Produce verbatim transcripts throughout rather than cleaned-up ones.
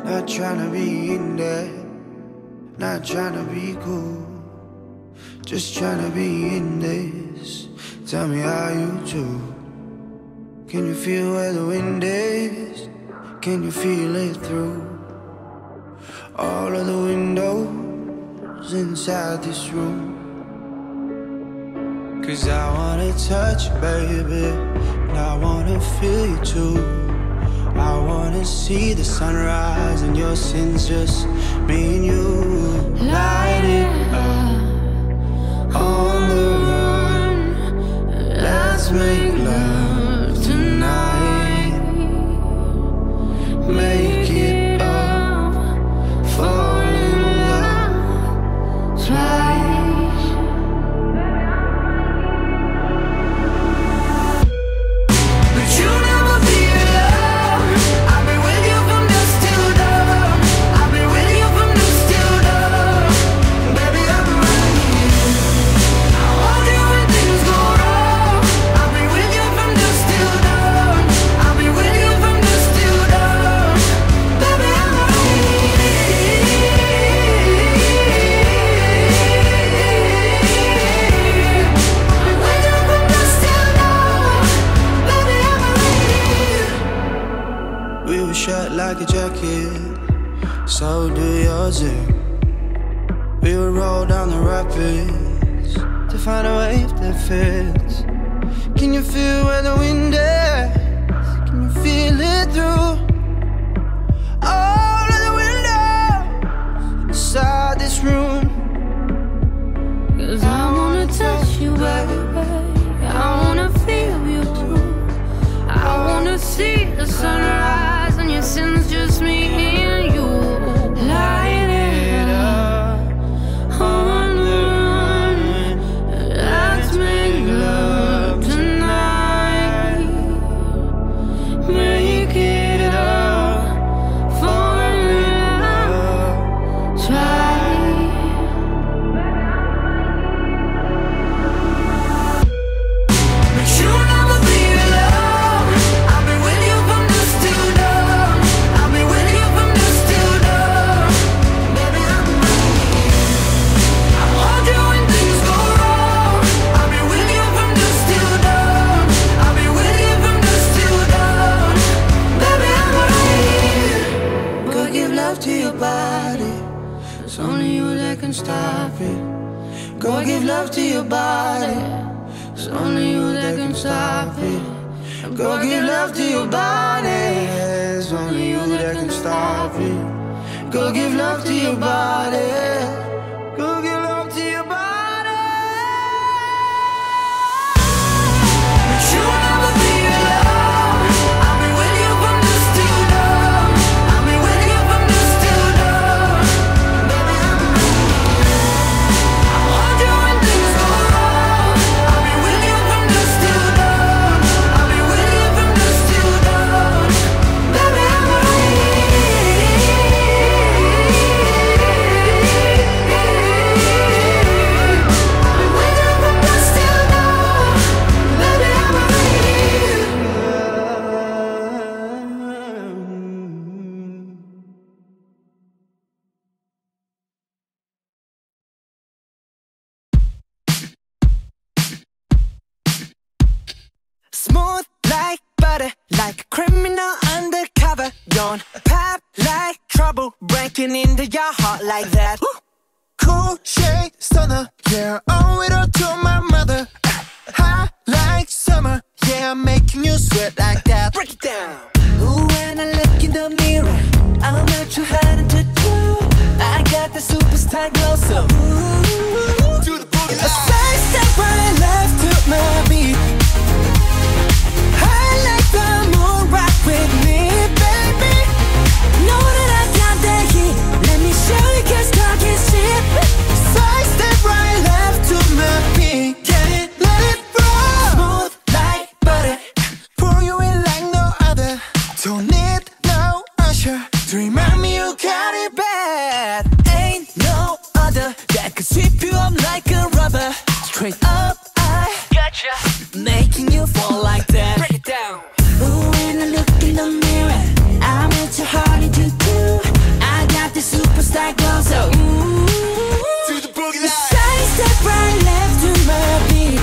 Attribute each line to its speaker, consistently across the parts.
Speaker 1: Not tryna be in there, not tryna be cool, just tryna be in this. Tell me how you do. Can you feel where the wind is? Can you feel it through all of the windows inside this room? Cause I wanna touch you, baby, and I wanna feel you too. I wanna see the sunrise and your sins, just me and you. Light it up on the run. Let's make love tonight. Make it up, fall in love twice. Like a jacket, so do yours. We would roll down the rapids to find a wave that fits. Can you feel where the wind is? Can you feel it through all of the windows inside this room?
Speaker 2: Cause I wanna touch you, baby, I wanna feel you too. I wanna see the sunrise and your sins, just me and you. Light it up on the run. Let's make love tonight. Make it up, fall in love, try. But you never be alone. I'll be with you from dusk till dawn. I'll be with you from dusk till dawn. Baby, I'm ready. I'll hold you when things go wrong. I'll be with you from dusk till dawn. I'll be with you from dusk till dawn. Baby, I'm ready.
Speaker 1: Go give love to your body, it's only you that can stop it. Go give love to your body, it's only you that can stop it. Go give love to your body, it's only you that can stop it. Go give love to your body, go give love to your body. But you will never be alone. I'll be with you from dusk till dawn. I'll be with you from dusk till dawn. Baby, I'm ready. I'll hold you when things go wrong. I'll be with you from dusk till dawn. I'll be with you from dusk till dawn. Baby, I'm
Speaker 3: Smooth like butter, like a criminal undercover. Don't pop like trouble, breaking into your heart like that. Cool shade stunner, yeah, owe it all to my mother. Hot like summer, yeah, I'm making you sweat like that. Break it down. Ooh, when I look in the mirror, I'm not too hard to do. I got the superstar glow, so ooh, do the boogie line. A side step right left to my beat. I like the moon, rock with me, baby. Know that I got that heat. Let me show you, cause talk is cheap. Side step right left to my beat. Get it, let it roll. Smooth like butter, pour you in like no other. Don't need no usher to remind me you got it bad. Ain't no other that could sweep you up like a rubber. Straight up, I gotcha, making you fall like that. Break it down. Ooh, when I look in the mirror, I'm at your heart to do. step right left to my beat.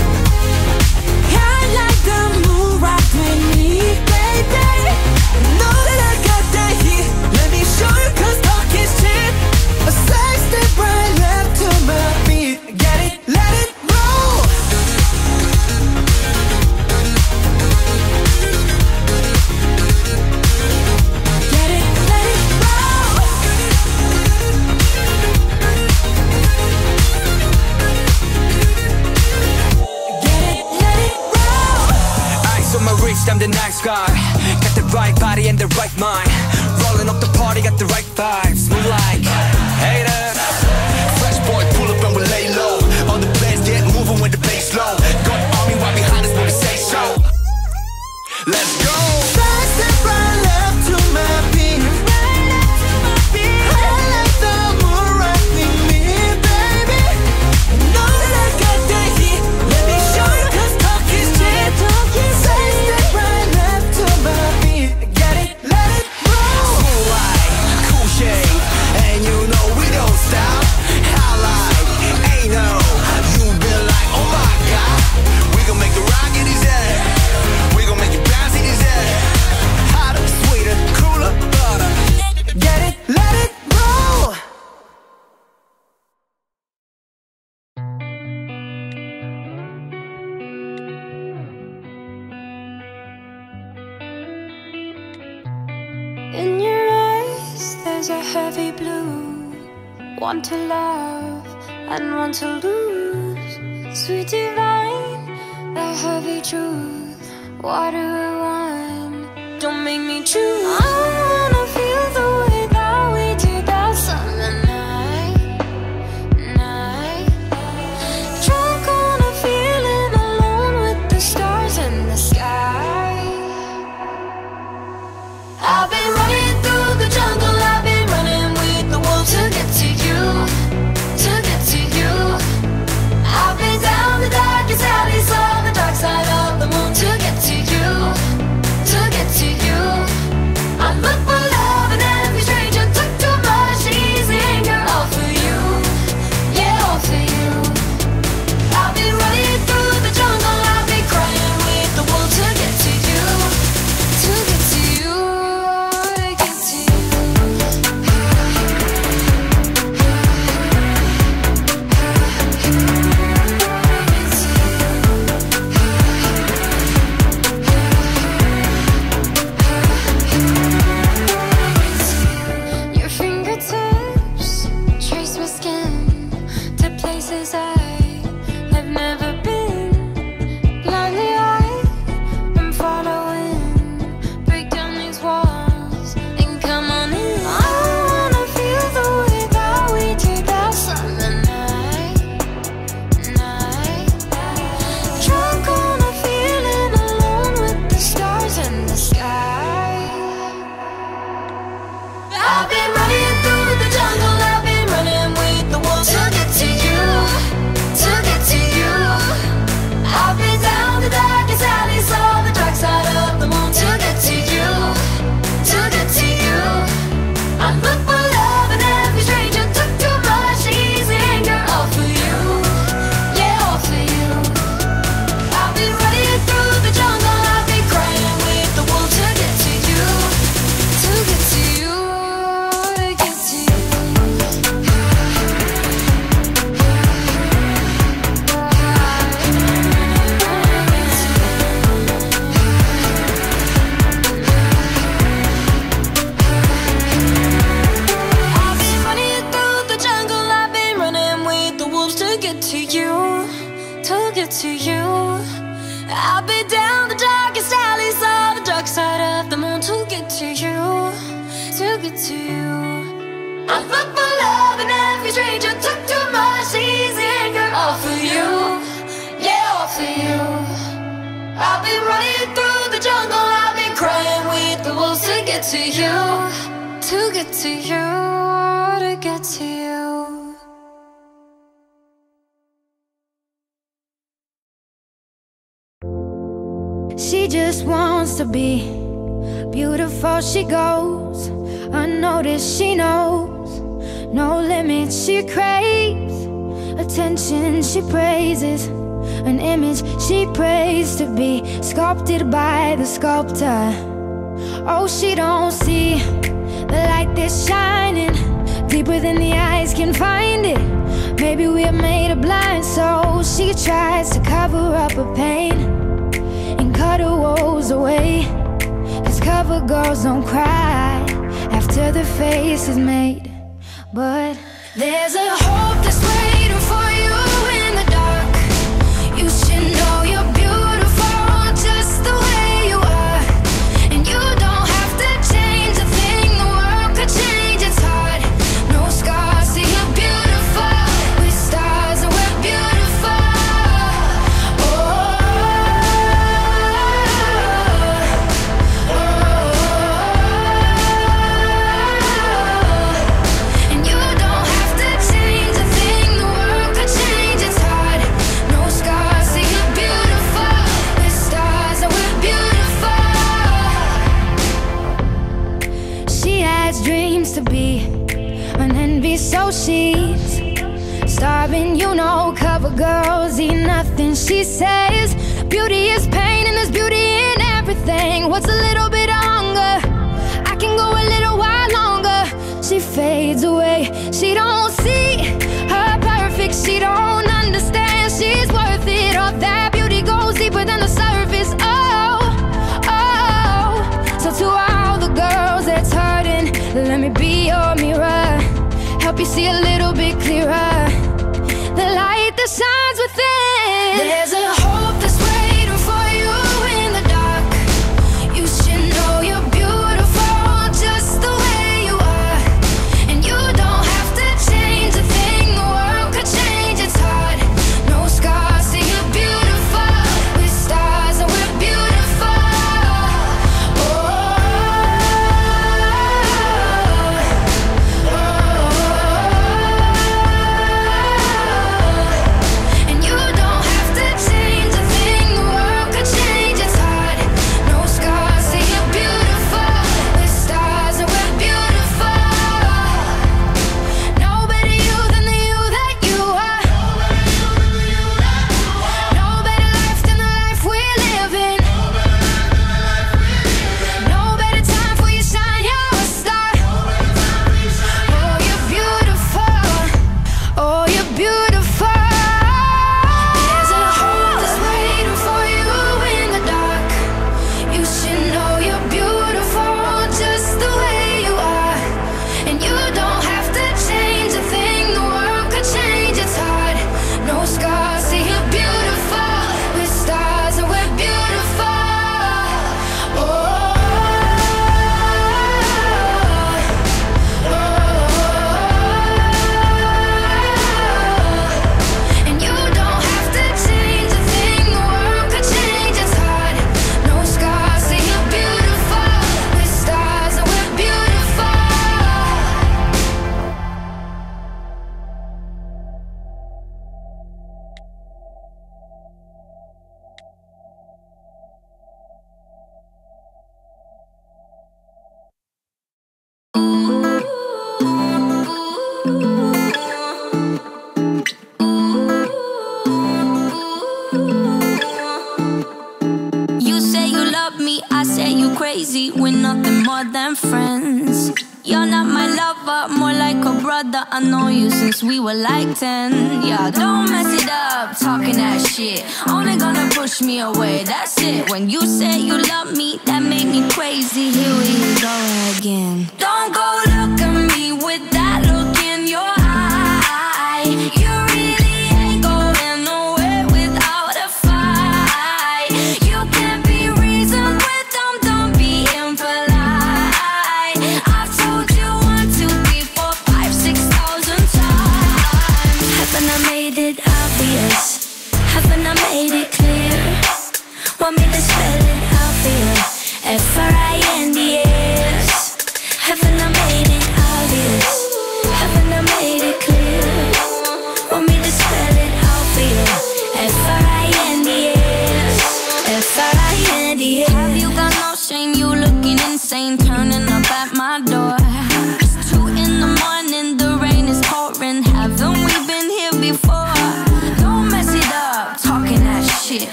Speaker 3: I like the moon rock with me, baby. Know that I got that heat. Let me show you, cause talk is cheap. A side step right left to my beat. Get it, let it roll. Get it, let it roll. Get it, let it roll.
Speaker 4: Eyes on my wrist, I'm the nice guy. Got the right body and the right mind. Rolling up the party, got the right vibes. Move like haters. Fresh boy, pull up and we lay low. All the players get moving with the bass low. Got army right behind us when we say so. Let's go.
Speaker 3: Side step right left to my beat. I like the moon rock with me, baby. Know that I got that heat. Let me show you, cause talk is cheap. Side step right left to my beat. Get it, let it roll.
Speaker 4: Cool like, cool shade. And you know we don't stop. Highlight, ain't no. You been like, oh my god. We gon' make the rock in his head. We gon' make it bounce in his head. Hotter, sweeter, cooler, butter.
Speaker 3: Get it, let it roll.
Speaker 2: In your eyes, there's a heavy blue. One to love and one to lose. Sweet divine, the heavy truth. Water or wine, don't make me choose. I wanna feel the way that we did that summer night, night. Drunk on a feeling, alone with the stars in the sky. I've been running through the jungle, I've been running with the wolves to get to you, to get to you. I've been down the darkest alleys, on the dark side of the moon to get to you, to get to you. I look for love and every stranger took too much easy anger, all for you, yeah, all for you. I've been running through the jungle, I've been crying with the wolves to get to you, to get to you, to get to you. Your fingertips trace my skin to places I have never been. Blindly I am following. Break down these walls and come on in. I wanna feel the way that we did that summer night, night. Drunk on a feeling, alone with the stars in the sky. I've been running through the jungle, I've been running with the wolves to get to you, to get to you. I've been down the darkest alleys, on the dark side of the moon to get to you, to get to you. I look for love and every stranger took too much easy anger, all for you, yeah, all for you. I've been running through the jungle, I've been crying with the wolves to get to you, to get to you, to get to you. I've been running through the jungle, I've been running with the wolves to get to you, to get to you. I've been down the darkest alleys, on the dark side of the moon to get to you, to get to you. I look for love and every stranger took too much easy anger, all for you, yeah, all for you. I've been running through the jungle, I've been crying with the wolves to get to you, to get to you, to get to you.
Speaker 5: She just wants to be beautiful, she goes unnoticed, she knows no limits, she craves attention she praises, an image she prays to be sculpted by the sculptor. Oh, she don't see the light that's shining deeper than the eyes can find it. Maybe we're made of blind souls. She tries to cover up her pain and cut her woes away, 'cause cover girls don't cry after the face is made. But there's a hope that's waiting for you in the dark. You should know you're beautiful just the way you are, and you don't have to change a thing. The world could change, it's hard. No scars, see you're beautiful. With stars and we're beautiful. Oh, oh, oh. And you don't have to change a thing. The world could change, it's hard. No scars, see you're beautiful. With stars and we're beautiful. She has dreams to be an envy, so she's starving, you know. Cover girls eat nothing, she says. Beauty is pain and there's beauty in everything. What's a little bit of hunger? I can go a little while longer. She fades away, she don't see her perfect. She don't understand she's worth it. All that beauty goes deeper than the surface. Oh, oh. So to all the girls that's hurting, let me be your mirror, help you see a little bit clearer, the light that shines within. There's a hope that's waiting for you in the dark. You should know you're beautiful just the way you are, and you don't have to change a thing. The world could change, it's hard. No scars, see you're beautiful. With stars and we're beautiful. Oh, oh, oh. And you don't have to change a thing. The world could change, it's hard. No scars, see you're beautiful. With stars and we're beautiful. No better you than the you that you are. No better life than the life we're living. No better time for you shine, you're a star. Oh, you're beautiful. Oh, you're beautiful. There's a hope that's waiting for you in the dark. You should know you're beautiful just the way you are, and you don't have to change a thing. The world could change, it's hard. No scars, see you're beautiful. With stars and we're beautiful. Oh, oh, oh. And you don't have to change a thing. The world could change, it's hard. No scars, see you're beautiful. With stars and we're beautiful.
Speaker 6: You say you love me, I say you crazy. We're nothing more than friends. You're not my lover, more like a brother. I know you since we were like ten. Yeah, don't mess it up, talking that shit. Only gonna push me away, that's it. When you say you love me, that made me crazy. Here we go again. Don't go look at me with that look in your eye. You really ain't going nowhere without a fight. You can't be reasoned with them, don't be impolite. I've told you one, two, three, four, five, six thousand times. Haven't I made it obvious? Haven't I made it clear? Want me to spell it out for you? F R I N D A